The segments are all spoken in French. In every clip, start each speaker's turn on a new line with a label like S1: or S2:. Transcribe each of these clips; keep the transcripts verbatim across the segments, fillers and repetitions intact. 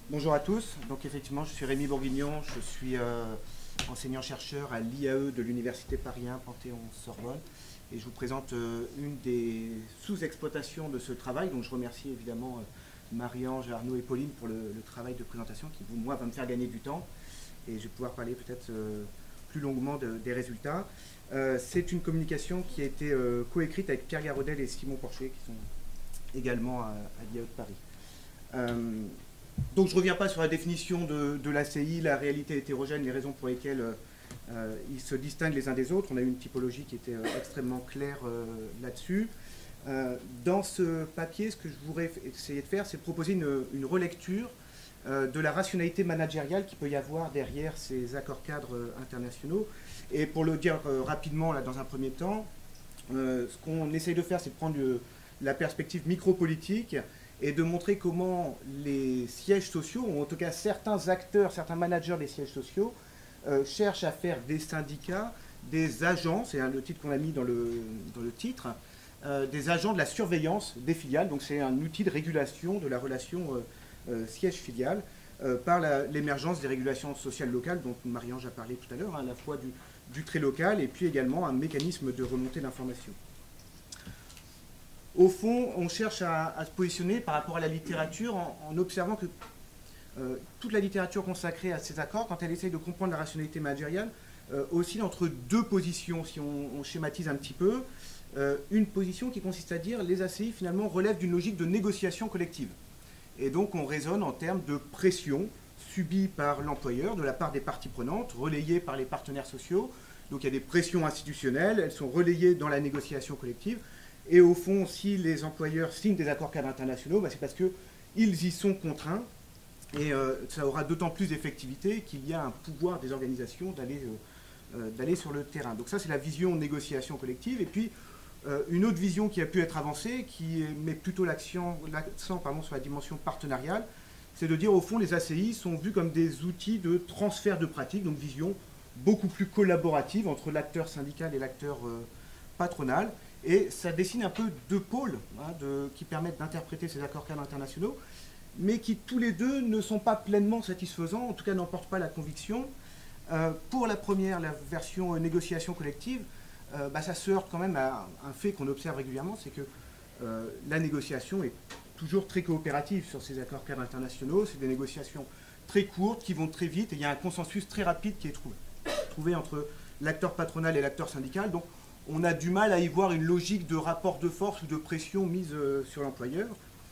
S1: Bonjour à tous. Donc effectivement, je suis Rémi Bourguignon, je suis euh, enseignant-chercheur à l'I A E de l'Université Paris un Panthéon-Sorbonne. Et je vous présente euh, une des sous-exploitations de ce travail. Donc je remercie évidemment euh, Marie-Ange, Arnaud et Pauline pour le, le travail de présentation qui, moi, va me faire gagner du temps. Et je vais pouvoir parler peut-être euh, plus longuement de, des résultats. Euh, C'est une communication qui a été euh, coécrite avec Pierre Garodel et Simon Porcher, qui sont également à, à l'I A E de Paris. Euh, Donc je ne reviens pas sur la définition de, de l'A C I, la réalité hétérogène, les raisons pour lesquelles euh, ils se distinguent les uns des autres. On a eu une typologie qui était euh, extrêmement claire euh, là-dessus. Euh, dans ce papier, ce que je voudrais essayer de faire, c'est de proposer une, une relecture euh, de la rationalité managériale qu'il peut y avoir derrière ces accords cadres euh, internationaux. Et pour le dire euh, rapidement, là, dans un premier temps, euh, ce qu'on essaye de faire, c'est de prendre le, la perspective micropolitique et de montrer comment les sièges sociaux, ou en tout cas certains acteurs, certains managers des sièges sociaux, euh, cherchent à faire des syndicats, des agents, c'est le titre qu'on a mis dans le, dans le titre, euh, des agents de la surveillance des filiales. Donc c'est un outil de régulation de la relation euh, euh, siège-filiale euh, par l'émergence des régulations sociales locales dont Marie-Ange a parlé tout à l'heure, hein, à la fois du, du très local et puis également un mécanisme de remontée d'informations. Au fond, on cherche à, à se positionner par rapport à la littérature en, en observant que euh, toute la littérature consacrée à ces accords, quand elle essaye de comprendre la rationalité managériale, euh, oscille entre deux positions, si on, on schématise un petit peu. Euh, une position qui consiste à dire les A C I, finalement, relèvent d'une logique de négociation collective. Et donc, on raisonne en termes de pression subie par l'employeur de la part des parties prenantes, relayée par les partenaires sociaux. Donc, il y a des pressions institutionnelles, elles sont relayées dans la négociation collective. Et au fond, si les employeurs signent des accords cadres internationaux, bah c'est parce qu'ils y sont contraints. Et euh, ça aura d'autant plus d'effectivité qu'il y a un pouvoir des organisations d'aller euh, d'aller sur le terrain. Donc ça, c'est la vision négociation collective. Et puis, euh, une autre vision qui a pu être avancée, qui met plutôt l'accent sur la dimension partenariale, c'est de dire, au fond, les A C I sont vus comme des outils de transfert de pratiques, donc vision beaucoup plus collaborative entre l'acteur syndical et l'acteur euh, patronal. Et ça dessine un peu deux pôles hein, de, qui permettent d'interpréter ces accords cadres internationaux, mais qui tous les deux ne sont pas pleinement satisfaisants, en tout cas n'emportent pas la conviction. Euh, pour la première, la version euh, négociation collective, euh, bah, ça se heurte quand même à un fait qu'on observe régulièrement, c'est que euh, la négociation est toujours très coopérative sur ces accords cadres internationaux. C'est des négociations très courtes qui vont très vite et il y a un consensus très rapide qui est trouvé, trouvé entre l'acteur patronal et l'acteur syndical. Donc, on a du mal à y voir une logique de rapport de force ou de pression mise euh, sur l'employeur.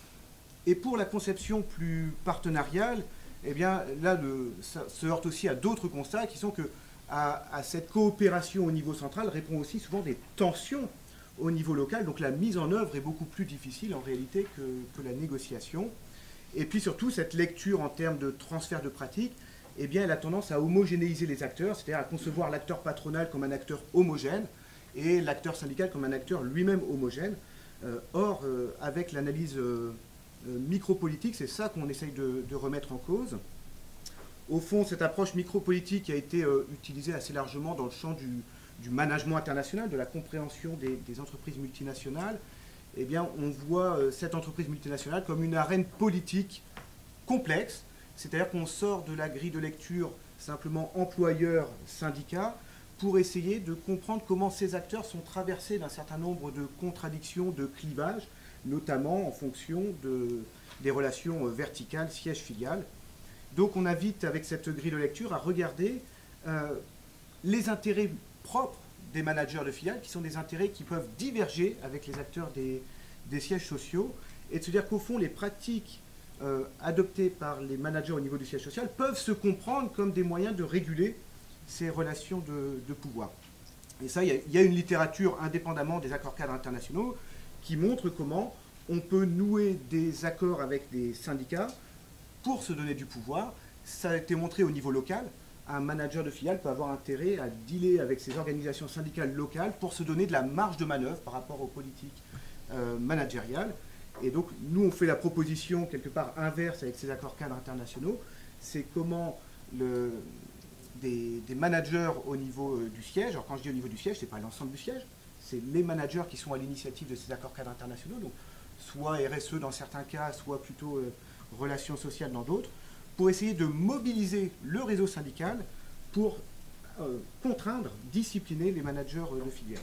S1: Et pour la conception plus partenariale, eh bien, là, le, ça se heurte aussi à d'autres constats qui sont que à, à cette coopération au niveau central répond aussi souvent des tensions au niveau local. Donc la mise en œuvre est beaucoup plus difficile en réalité que, que la négociation. Et puis surtout, cette lecture en termes de transfert de pratiques, eh bien, elle a tendance à homogénéiser les acteurs, c'est-à-dire à concevoir l'acteur patronal comme un acteur homogène, et l'acteur syndical comme un acteur lui-même homogène. Euh, or, euh, avec l'analyse euh, euh, micropolitique, c'est ça qu'on essaye de, de remettre en cause. Au fond, cette approche micropolitique a été euh, utilisée assez largement dans le champ du, du management international, de la compréhension des, des entreprises multinationales. Eh bien, on voit euh, cette entreprise multinationale comme une arène politique complexe, c'est-à-dire qu'on sort de la grille de lecture simplement employeur-syndicat, pour essayer de comprendre comment ces acteurs sont traversés d'un certain nombre de contradictions, de clivages, notamment en fonction de, des relations verticales, siège-filiale. Donc on invite avec cette grille de lecture à regarder euh, les intérêts propres des managers de filiales, qui sont des intérêts qui peuvent diverger avec les acteurs des, des sièges sociaux, et de se dire qu'au fond, les pratiques euh, adoptées par les managers au niveau du siège social peuvent se comprendre comme des moyens de réguler ces relations de, de pouvoir. Et ça, il y, y a une littérature indépendamment des accords cadres internationaux qui montre comment on peut nouer des accords avec des syndicats pour se donner du pouvoir. Ça a été montré au niveau local. Un manager de filiale peut avoir intérêt à dealer avec ces organisations syndicales locales pour se donner de la marge de manœuvre par rapport aux politiques euh, managériales. Et donc, nous, on fait la proposition quelque part inverse avec ces accords cadres internationaux. C'est comment le... Des, des managers au niveau euh, du siège. Alors quand je dis au niveau du siège, ce n'est pas l'ensemble du siège, c'est les managers qui sont à l'initiative de ces accords cadres internationaux, donc soit R S E dans certains cas, soit plutôt euh, relations sociales dans d'autres, pour essayer de mobiliser le réseau syndical pour euh, contraindre, discipliner les managers de filiales.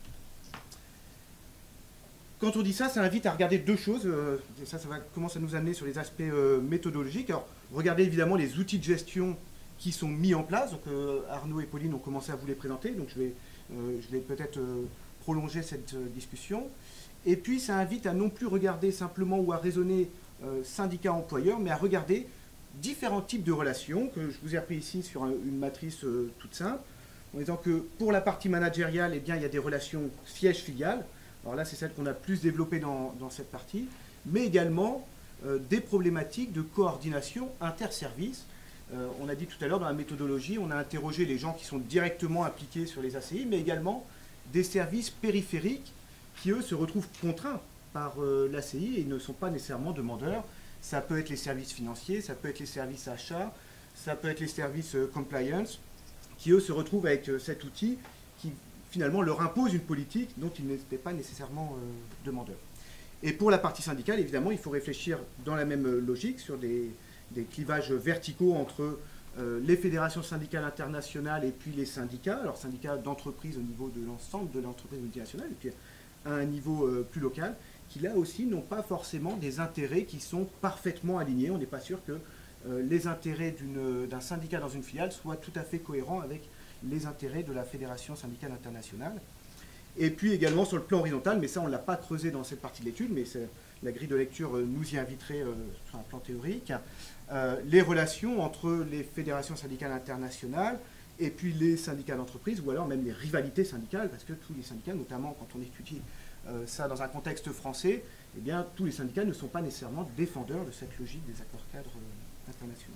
S1: Quand on dit ça, ça invite à regarder deux choses, euh, et ça, ça va, commence à nous amener sur les aspects euh, méthodologiques. Alors, regardez évidemment les outils de gestion qui sont mis en place. Donc, euh, Arnaud et Pauline ont commencé à vous les présenter, donc je vais, euh, je vais peut-être euh, prolonger cette euh, discussion. Et puis, ça invite à non plus regarder simplement ou à raisonner euh, syndicat-employeur, mais à regarder différents types de relations, que je vous ai repris ici sur un, une matrice euh, toute simple, en disant que pour la partie managériale, eh bien, il y a des relations siège-filiale. Alors là, c'est celle qu'on a plus développée dans, dans cette partie, mais également euh, des problématiques de coordination interservices. Euh, on a dit tout à l'heure, dans la méthodologie, on a interrogé les gens qui sont directement impliqués sur les A C I, mais également des services périphériques qui, eux, se retrouvent contraints par euh, l'A C I et ne sont pas nécessairement demandeurs. Ça peut être les services financiers, ça peut être les services achats, ça peut être les services euh, compliance, qui, eux, se retrouvent avec euh, cet outil qui finalement leur impose une politique dont ils n'étaient pas nécessairement euh, demandeurs. Et pour la partie syndicale, évidemment, il faut réfléchir dans la même logique sur des, des clivages verticaux entre euh, les fédérations syndicales internationales et puis les syndicats, alors syndicats d'entreprise au niveau de l'ensemble de l'entreprise multinationale, et puis à un niveau euh, plus local, qui là aussi n'ont pas forcément des intérêts qui sont parfaitement alignés. On n'est pas sûr que euh, les intérêts d'un syndicat dans une filiale soient tout à fait cohérents avec les intérêts de la Fédération syndicale internationale. Et puis également sur le plan horizontal, mais ça on ne l'a pas creusé dans cette partie de l'étude, mais la grille de lecture nous y inviterait euh, sur un plan théorique, euh, les relations entre les fédérations syndicales internationales et puis les syndicats d'entreprise, ou alors même les rivalités syndicales, parce que tous les syndicats, notamment quand on étudie euh, ça dans un contexte français, eh bien tous les syndicats ne sont pas nécessairement défendeurs de cette logique des accords cadres euh, internationaux.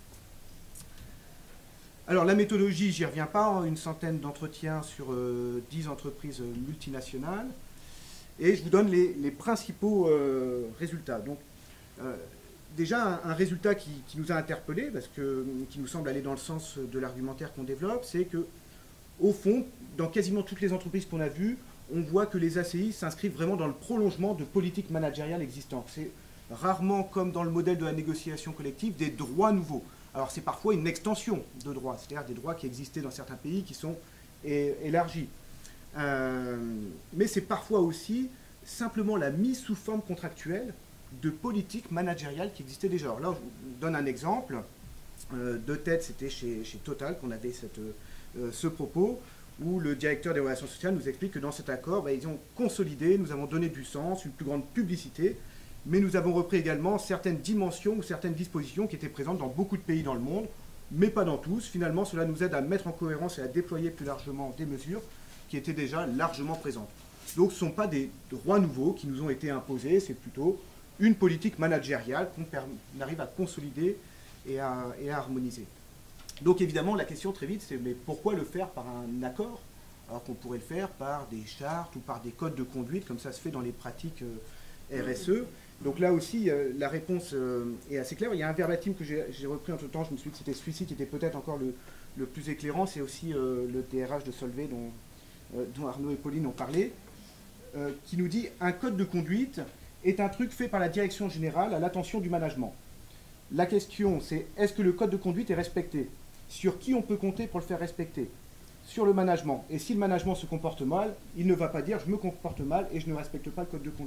S1: Alors la méthodologie, j'y reviens pas, hein, une centaine d'entretiens sur euh, dix entreprises multinationales. Et je vous donne les, les principaux euh, résultats. Donc euh, déjà un, un résultat qui, qui nous a interpellés, parce que, qui nous semble aller dans le sens de l'argumentaire qu'on développe, c'est que au fond, dans quasiment toutes les entreprises qu'on a vues, on voit que les A C I s'inscrivent vraiment dans le prolongement de politiques managériales existantes. C'est rarement, comme dans le modèle de la négociation collective, des droits nouveaux. Alors c'est parfois une extension de droits, c'est-à-dire des droits qui existaient dans certains pays qui sont é élargis. Euh, mais c'est parfois aussi simplement la mise sous forme contractuelle de politiques managériales qui existaient déjà. Alors là, je vous donne un exemple. Euh, de tête, c'était chez, chez Total qu'on avait cette, euh, ce propos, où le directeur des relations sociales nous explique que dans cet accord, bah, ils ont consolidé, nous avons donné du sens, une plus grande publicité, mais nous avons repris également certaines dimensions ou certaines dispositions qui étaient présentes dans beaucoup de pays dans le monde, mais pas dans tous. Finalement, cela nous aide à mettre en cohérence et à déployer plus largement des mesures qui étaient déjà largement présentes. Donc ce ne sont pas des droits nouveaux qui nous ont été imposés, c'est plutôt une politique managériale qu'on arrive à consolider et à, et à harmoniser. Donc évidemment, la question très vite, c'est mais pourquoi le faire par un accord, alors qu'on pourrait le faire par des chartes ou par des codes de conduite, comme ça se fait dans les pratiques euh, R S E. Donc là aussi, euh, la réponse euh, est assez claire. Il y a un verbatim que j'ai repris entre temps, je me suis dit que c'était celui-ci qui était peut-être encore le, le plus éclairant, c'est aussi euh, le D R H de Solvay dont, euh, dont Arnaud et Pauline ont parlé, euh, qui nous dit « Un code de conduite est un truc fait par la direction générale à l'attention du management. La question, c'est est-ce que le code de conduite est respecté? Sur qui on peut compter pour le faire respecter? Sur le management. Et si le management se comporte mal, il ne va pas dire « je me comporte mal et je ne respecte pas le code de conduite ».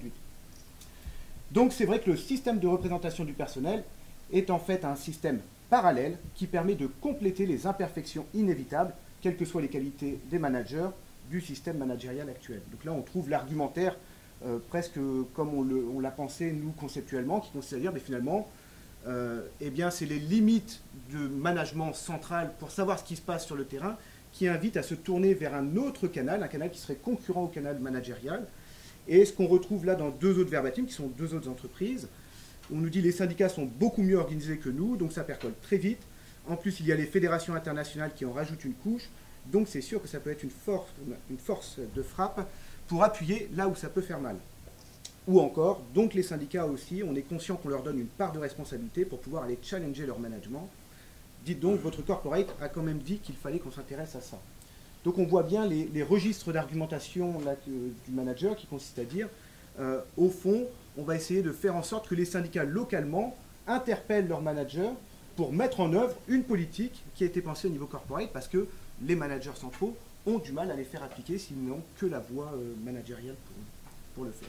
S1: Donc c'est vrai que le système de représentation du personnel est en fait un système parallèle qui permet de compléter les imperfections inévitables, quelles que soient les qualités des managers, du système managérial actuel. Donc là on trouve l'argumentaire euh, presque comme on l'a pensé nous conceptuellement, qui consiste à dire mais finalement euh, eh bien c'est les limites de management central pour savoir ce qui se passe sur le terrain qui invitent à se tourner vers un autre canal, un canal qui serait concurrent au canal managérial. Et ce qu'on retrouve là dans deux autres verbatims, qui sont deux autres entreprises, on nous dit les syndicats sont beaucoup mieux organisés que nous, donc ça percole très vite. En plus, il y a les fédérations internationales qui en rajoutent une couche, donc c'est sûr que ça peut être une force, une force de frappe pour appuyer là où ça peut faire mal. Ou encore, donc les syndicats aussi, on est conscient qu'on leur donne une part de responsabilité pour pouvoir aller challenger leur management. Dites donc, votre corporate a quand même dit qu'il fallait qu'on s'intéresse à ça. Donc on voit bien les, les registres d'argumentation du manager qui consiste à dire, euh, au fond, on va essayer de faire en sorte que les syndicats localement interpellent leurs managers pour mettre en œuvre une politique qui a été pensée au niveau corporate, parce que les managers centraux ont du mal à les faire appliquer s'ils n'ont que la voie euh, managériale pour, pour le faire.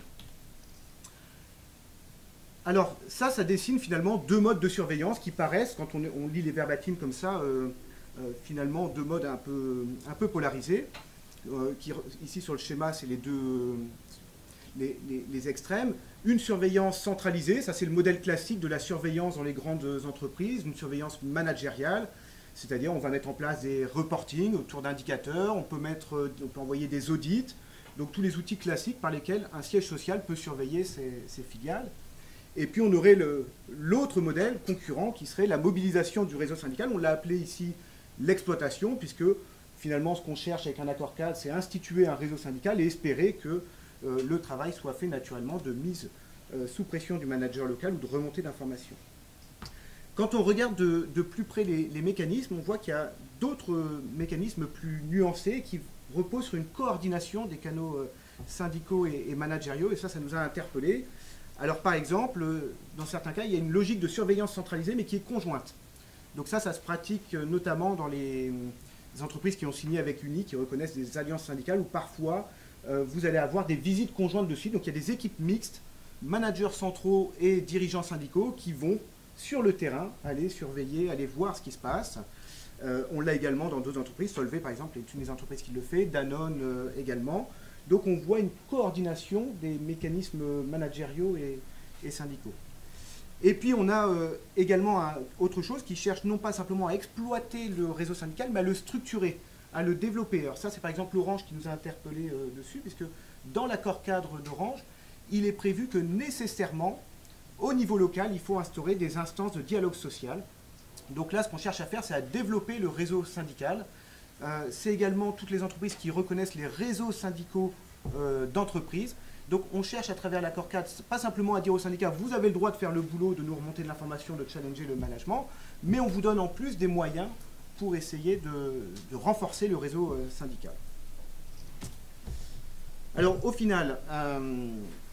S1: Alors ça, ça dessine finalement deux modes de surveillance qui paraissent, quand on, on lit les verbatims comme ça, euh, euh, finalement deux modes un peu, un peu polarisés. Euh, qui, ici sur le schéma, c'est les deux les, les, les extrêmes. Une surveillance centralisée, ça c'est le modèle classique de la surveillance dans les grandes entreprises, une surveillance managériale, c'est-à-dire on va mettre en place des reportings autour d'indicateurs, on peut, mettre, on peut envoyer des audits, donc tous les outils classiques par lesquels un siège social peut surveiller ses, ses filiales. Et puis on aurait l'autre modèle concurrent qui serait la mobilisation du réseau syndical. On l'a appelé ici l'exploitation, puisque finalement ce qu'on cherche avec un accord cadre, c'est instituer un réseau syndical et espérer que euh, le travail soit fait naturellement de mise euh, sous pression du manager local ou de remontée d'informations. Quand on regarde de, de plus près les, les mécanismes, on voit qu'il y a d'autres mécanismes plus nuancés qui reposent sur une coordination des canaux euh, syndicaux et, et managériaux, et ça, ça nous a interpellés. Alors par exemple, dans certains cas, il y a une logique de surveillance centralisée, mais qui est conjointe. Donc ça, ça se pratique notamment dans les, les entreprises qui ont signé avec Uni, qui reconnaissent des alliances syndicales, où parfois, euh, vous allez avoir des visites conjointes dessus. Donc il y a des équipes mixtes, managers centraux et dirigeants syndicaux, qui vont sur le terrain aller surveiller, aller voir ce qui se passe. Euh, on l'a également dans d'autres entreprises. Solvay, par exemple, est une des entreprises qui le fait, Danone euh, également. Donc on voit une coordination des mécanismes managériaux et, et syndicaux. Et puis on a euh, également un, autre chose qui cherche non pas simplement à exploiter le réseau syndical, mais à le structurer, à le développer. Alors ça, c'est par exemple Orange qui nous a interpellés euh, dessus, puisque dans l'accord cadre d'Orange, il est prévu que nécessairement, au niveau local, il faut instaurer des instances de dialogue social. Donc là, ce qu'on cherche à faire, c'est à développer le réseau syndical. Euh, c'est également toutes les entreprises qui reconnaissent les réseaux syndicaux euh, d'entreprises. Donc on cherche à travers l'accord cadre, pas simplement à dire aux syndicats, vous avez le droit de faire le boulot, de nous remonter de l'information, de challenger le management, mais on vous donne en plus des moyens pour essayer de, de renforcer le réseau euh, syndical. Alors au final, euh,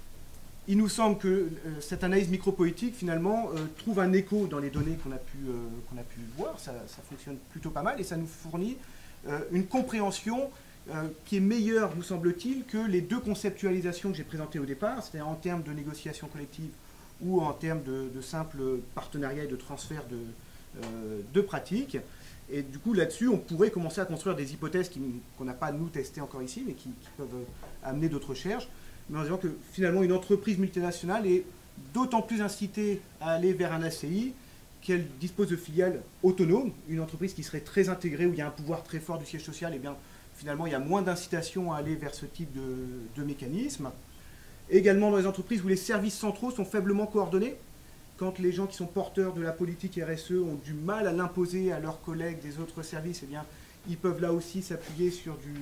S1: il nous semble que euh, cette analyse micropolitique, finalement, euh, trouve un écho dans les données qu'on a, euh, qu'on a pu voir. Ça, ça fonctionne plutôt pas mal et ça nous fournit euh, une compréhension euh, qui est meilleure, nous semble-t-il, que les deux conceptualisations que j'ai présentées au départ, c'est-à-dire en termes de négociation collective ou en termes de, de simple partenariat et de transfert de, euh, de pratiques. Et du coup, là-dessus, on pourrait commencer à construire des hypothèses qu'on n'a pas, nous, testées encore ici, mais qui, qui peuvent amener d'autres recherches. Mais en disant que finalement une entreprise multinationale est d'autant plus incitée à aller vers un A C I qu'elle dispose de filiales autonomes. Une entreprise qui serait très intégrée, où il y a un pouvoir très fort du siège social, et bien finalement il y a moins d'incitation à aller vers ce type de, de mécanisme. Également dans les entreprises où les services centraux sont faiblement coordonnés, quand les gens qui sont porteurs de la politique R S E ont du mal à l'imposer à leurs collègues des autres services, et bien ils peuvent là aussi s'appuyer sur, du,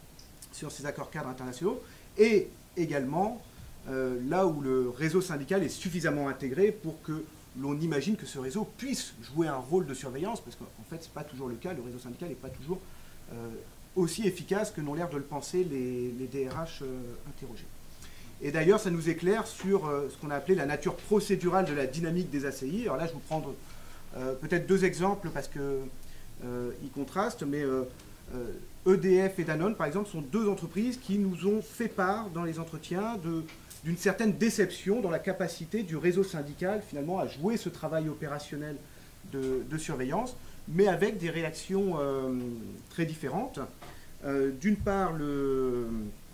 S1: sur ces accords cadres internationaux. Et également euh, là où le réseau syndical est suffisamment intégré pour que l'on imagine que ce réseau puisse jouer un rôle de surveillance, parce qu'en fait, ce n'est pas toujours le cas, le réseau syndical n'est pas toujours euh, aussi efficace que n'ont l'air de le penser les, les D R H euh, interrogés. Et d'ailleurs, ça nous éclaire sur euh, ce qu'on a appelé la nature procédurale de la dynamique des A C I. Alors là, je vais vous prendre euh, peut-être deux exemples, parce qu'ils euh, contrastent, mais euh, euh, E D F et Danone, par exemple, sont deux entreprises qui nous ont fait part dans les entretiens d'une certaine déception dans la capacité du réseau syndical, finalement, à jouer ce travail opérationnel de, de surveillance, mais avec des réactions euh, très différentes. Euh, D'une part, le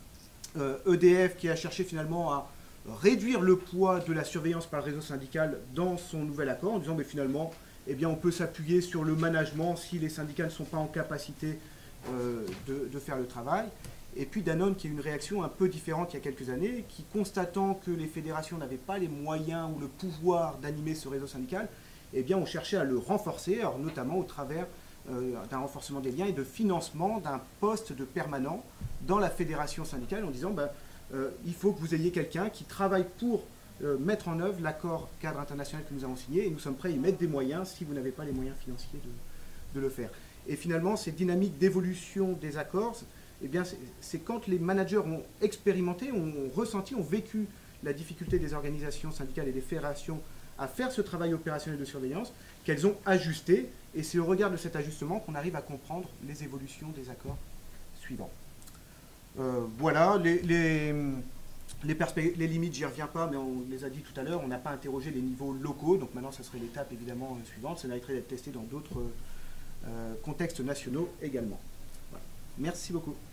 S1: euh, E D F qui a cherché finalement à réduire le poids de la surveillance par le réseau syndical dans son nouvel accord, en disant, mais finalement, eh bien, on peut s'appuyer sur le management si les syndicats ne sont pas en capacité Euh, de, de faire le travail. Et puis Danone qui a une réaction un peu différente il y a quelques années, qui constatant que les fédérations n'avaient pas les moyens ou le pouvoir d'animer ce réseau syndical, eh bien on cherchait à le renforcer, alors notamment au travers euh, d'un renforcement des liens et de financement d'un poste de permanent dans la fédération syndicale, en disant bah, euh, il faut que vous ayez quelqu'un qui travaille pour euh, mettre en œuvre l'accord cadre international que nous avons signé, et nous sommes prêts à y mettre des moyens si vous n'avez pas les moyens financiers de, de le faire. Et finalement, ces dynamiques d'évolution des accords, eh bien, c'est quand les managers ont expérimenté, ont ressenti, ont vécu la difficulté des organisations syndicales et des fédérations à faire ce travail opérationnel de surveillance, qu'elles ont ajusté, et c'est au regard de cet ajustement qu'on arrive à comprendre les évolutions des accords suivants. Euh, voilà, les, les, les, les limites, j'y reviens pas, mais on les a dit tout à l'heure, on n'a pas interrogé les niveaux locaux, donc maintenant ça serait l'étape évidemment euh, suivante, ça mériterait d'être testé dans d'autres euh, contextes nationaux également. Voilà. Merci beaucoup.